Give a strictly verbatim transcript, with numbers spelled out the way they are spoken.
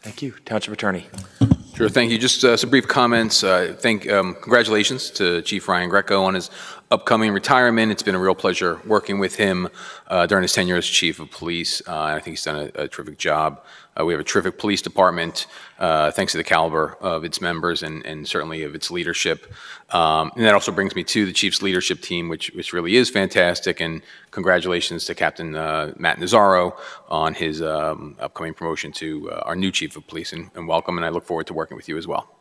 Thank you. Township Attorney. Sure, thank you. Just uh, some brief comments. Uh, thank, um, congratulations to Chief Ryan Greco on his upcoming retirement. It's been a real pleasure working with him uh, during his tenure as Chief of Police. Uh, I think he's done a, a terrific job. Uh, we have a terrific police department, uh, thanks to the caliber of its members and, and certainly of its leadership. Um, and that also brings me to the Chief's leadership team, which, which really is fantastic. And congratulations to Captain uh, Matt Nazzaro on his um, upcoming promotion to uh, our new Chief of Police. And, and welcome, and I look forward to working with you as well.